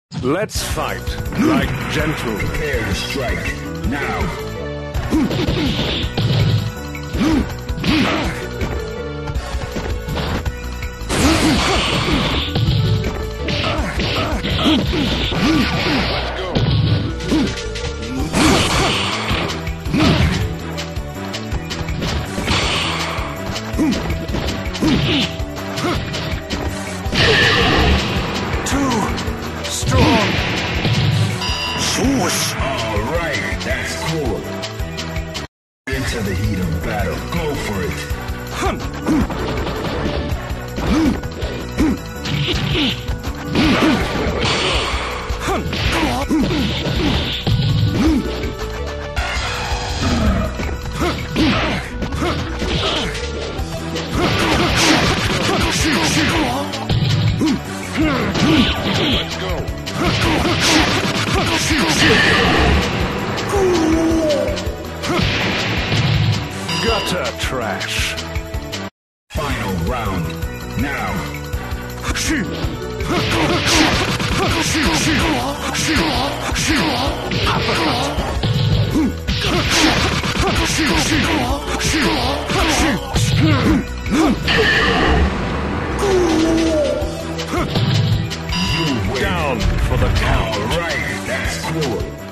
Let's fight like gentlemen. Prepare to strike. Now. Let's go. 少し Alright, that's cool. Into the heat of battle. Go for it. Let's go. Gutter trash. Final round. Now. Down for the count. Alright, that's cool.